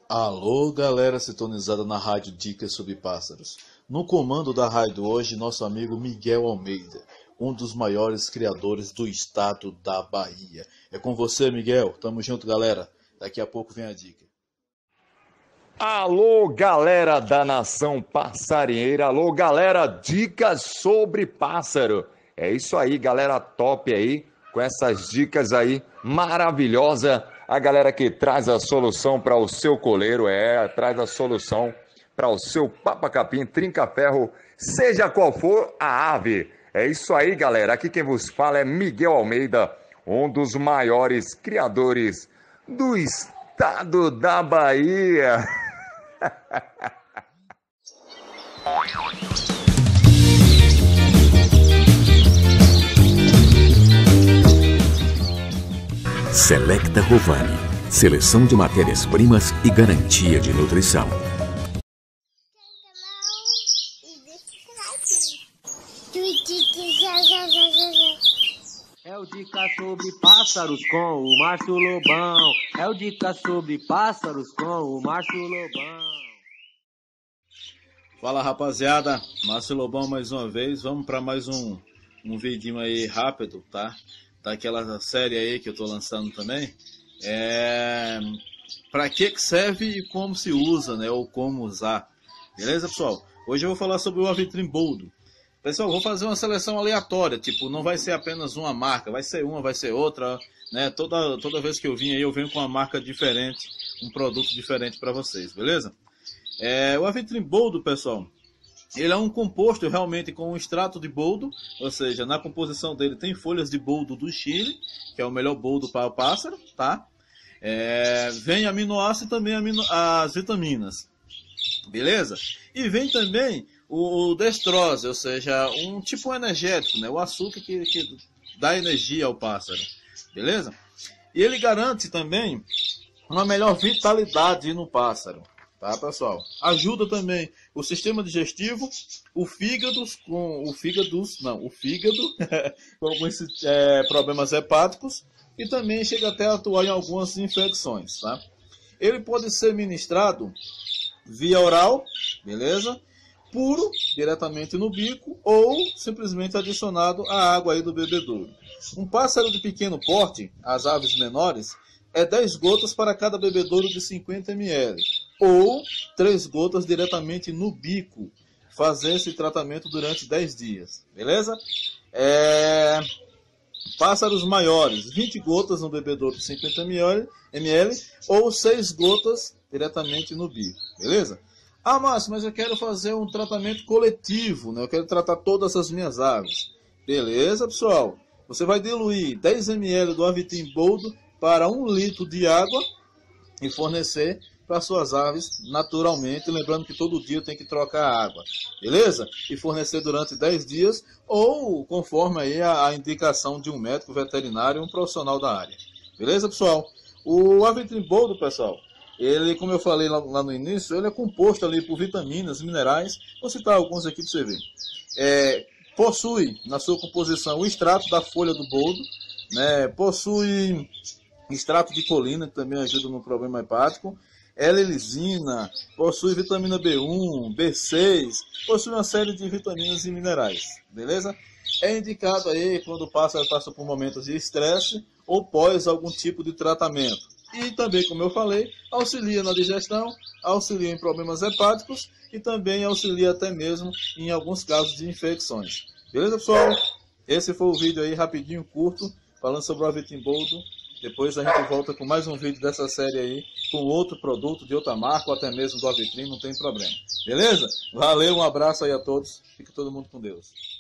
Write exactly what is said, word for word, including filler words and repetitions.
Alô, galera sintonizada na Rádio Dicas sobre Pássaros. No comando da rádio hoje, nosso amigo Miguel Almeida, um dos maiores criadores do estado da Bahia. É com você, Miguel. Tamo junto, galera. Daqui a pouco vem a dica. Alô, galera da nação passarinheira. Alô, galera, dicas sobre pássaro. É isso aí, galera top aí, com essas dicas aí maravilhosas. A galera que traz a solução para o seu coleiro, é, traz a solução para o seu papa-capim, trinca-ferro, seja qual for a ave. É isso aí, galera. Aqui quem vos fala é Miguel Almeida, um dos maiores criadores do estado da Bahia. Selecta Rovani, seleção de matérias-primas e garantia de nutrição. É o Dica sobre Pássaros com o Márcio Lobão. É o Dica sobre Pássaros com o Márcio Lobão. Fala, rapaziada, Márcio Lobão mais uma vez. Vamos para mais um, um vidinho aí rápido, tá? Daquela série aí que eu tô lançando também. É... Para que que serve e como se usa, né? Ou como usar. Beleza, pessoal? Hoje eu vou falar sobre o Avitrim Boldo. Pessoal, vou fazer uma seleção aleatória, tipo, não vai ser apenas uma marca, vai ser uma, vai ser outra, né? Toda, toda vez que eu vim aí, eu venho com uma marca diferente, um produto diferente para vocês, beleza? É, o Avitrim Boldo, pessoal, ele é um composto realmente com um extrato de boldo, ou seja, na composição dele tem folhas de boldo do Chile, que é o melhor boldo para o pássaro, tá? É, vem aminoácido e também amino, as vitaminas, beleza? E vem também o destrose, ou seja, um tipo energético, né? O açúcar que, que dá energia ao pássaro, beleza? E ele garante também uma melhor vitalidade no pássaro, tá, pessoal? Ajuda também o sistema digestivo, o fígado com o fígado, não, o fígado com alguns é, problemas hepáticos e também chega até a atuar em algumas infecções, tá? Ele pode ser ministrado via oral, beleza? Puro, diretamente no bico, ou simplesmente adicionado à água aí do bebedouro. Um pássaro de pequeno porte, as aves menores, é dez gotas para cada bebedouro de cinquenta mililitros, ou três gotas diretamente no bico. Fazer esse tratamento durante dez dias, beleza? É... Pássaros maiores, vinte gotas no bebedouro de cinquenta mililitros, ou seis gotas diretamente no bico, beleza? Ah, Márcio, mas eu quero fazer um tratamento coletivo, né? Eu quero tratar todas as minhas aves. Beleza, pessoal? Você vai diluir dez mililitros do Avitrim Boldo para um litro de água e fornecer para suas aves naturalmente. Lembrando que todo dia tem que trocar a água, beleza? E fornecer durante dez dias ou conforme aí a, a indicação de um médico veterinário, um profissional da área. Beleza, pessoal? O Avitrim Boldo, pessoal, ele, como eu falei lá, lá no início, ele é composto ali por vitaminas, minerais. Vou citar alguns aqui para você ver. É, possui na sua composição o extrato da folha do boldo, né? Possui extrato de colina, que também ajuda no problema hepático. L-lisina, possui vitamina B um, B seis, possui uma série de vitaminas e minerais, beleza? É indicado aí quando o pássaro passa por momentos de estresse ou pós algum tipo de tratamento. E também, como eu falei, auxilia na digestão, auxilia em problemas hepáticos e também auxilia até mesmo em alguns casos de infecções. Beleza, pessoal? Esse foi o vídeo aí, rapidinho, curto, falando sobre o Avitrim Boldo. Depois a gente volta com mais um vídeo dessa série aí, com outro produto de outra marca, ou até mesmo do Avitrim, não tem problema. Beleza? Valeu, um abraço aí a todos. Fica todo mundo com Deus.